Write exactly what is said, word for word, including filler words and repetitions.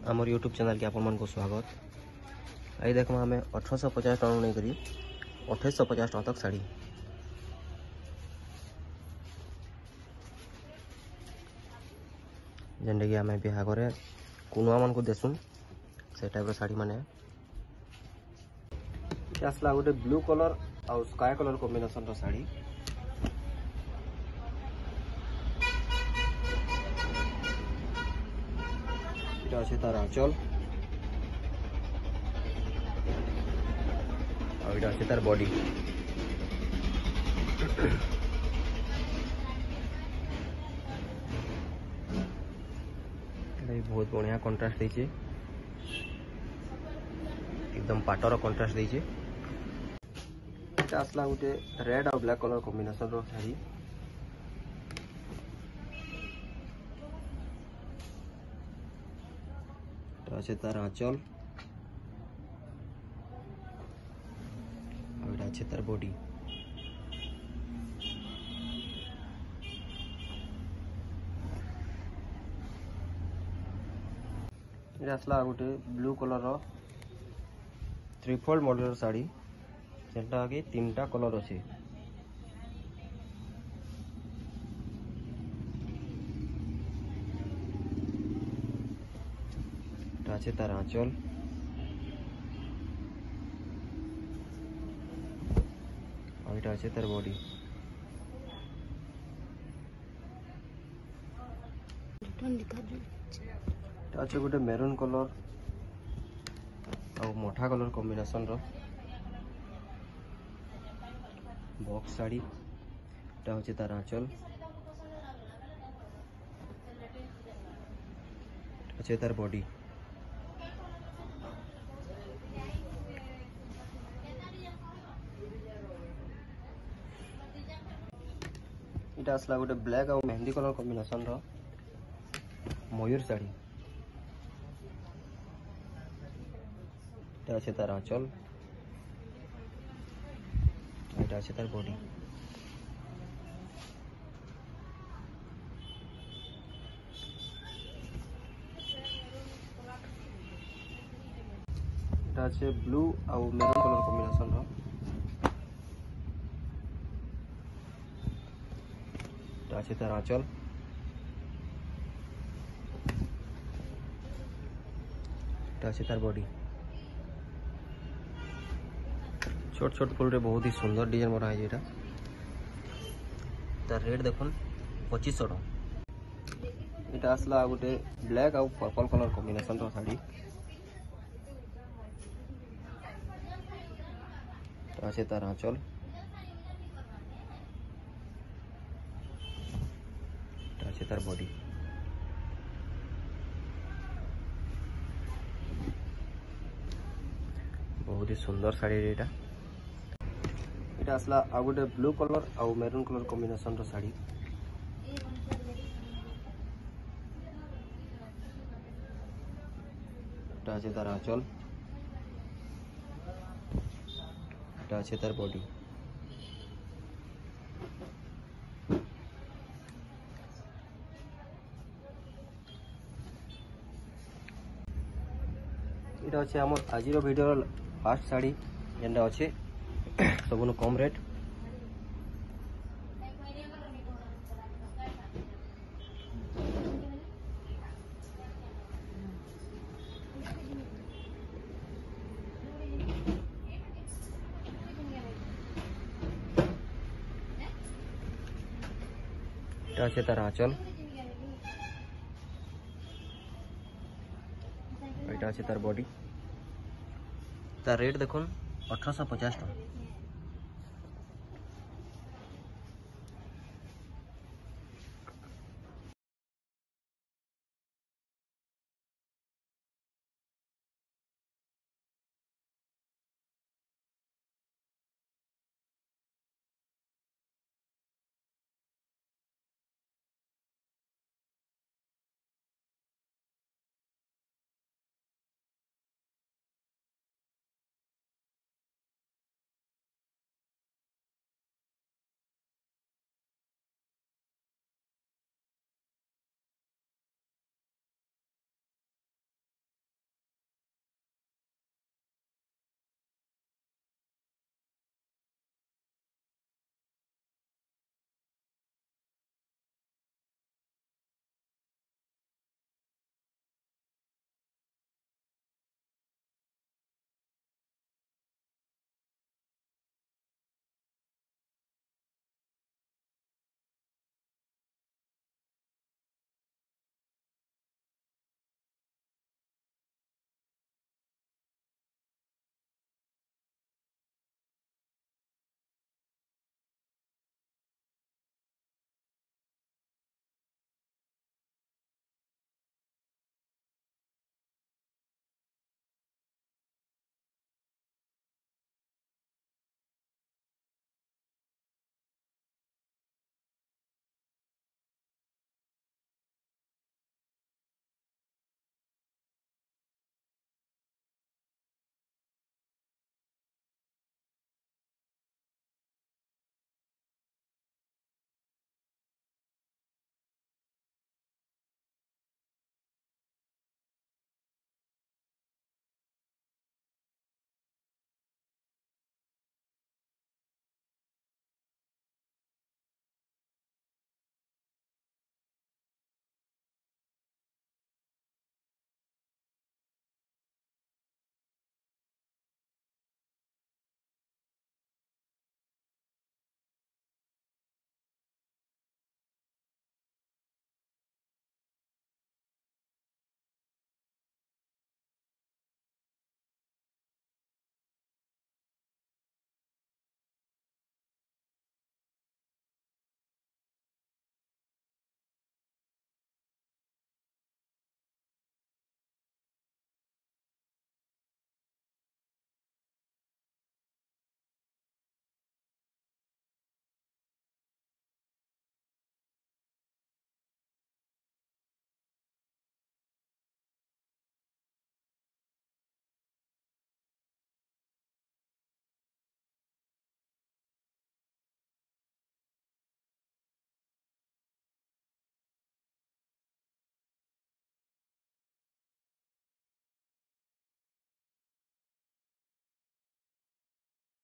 आमर YouTube channel के आपण को स्वागत। आई देखमा आम अठर सौ पचास टन नहीं करी अठाईस सौ पचास टन तक साड़ी जेनटा कि आम बिहाघर कुनुआ मान को देसुँ से टाइप साड़ी माने आसला गोटे ब्लू कलर आउ स्काई कलर कॉम्बिनेशन रो साड़ी। এটা আছে তার আঁচল আর এটা আছে তার বডি। এটা बहुत बढ़िया कंट्रास्ट देइछे, एकदम पाटर कंट्रास्ट देइछे। এটা আসলা গোটে रेड और ब्लैक कलर कॉम्बिनेशन रो साड़ी। আছে তার আঁচল আর এটা আছে তার বডি। এটা আসলা গোটে blue colour three fold model sari যেটা আগে তিনটা কলর আছে। আছে তার আঁচল আর এটা আছে তার বডি। এটা আছে গোটে মেরুন কলর আর মোটা কলর কম্বিনেশন র বক্স শাড়ি। এটা হচ্ছে তার আঁচল, আছে তার বডি। এটা আসলা গোটে ব্ল্যাক আর মেহেंदी कलर कॉम्बिनेशन रो मयूर साड़ी। এটা আছে তার আঁচল, এটা আছে তার বডি। এটা আছে ব্লু আর মেরুন कलर कॉम्बिनेशन रो। আছে তার আঁচল, এটা আছে তার বডি। छोट छोट फुल रे बहुत ही सुंदर डिजाइन बना है। এটা তার রেট দেখুন पच्चीस सौ টাকা। এটা আসলা গোটে ব্ল্যাক আর पर्पल कलर कॉम्बिनेशन रो साड़ी। এটা আছে তার আঁচল, আছে তার বডি। बहुत ही सुंदर साड़ी এটা। এটা আসলা আর গোটে ব্লু কলর আর মেরুন কলর কম্বিনেশন র শাড়ি। এটা আছে তার আঁচল, এটা আছে তার বডি। এটা হচ্ছে আমার আজির ভিডিওর ফার্স্ট শাড়ি যেটা আছে सबुनु कम रेट। এটা আছে তার আঁচল, এটা আছে তার বডি। তার রেট দেখুন अठारह सौ पचास টাকা।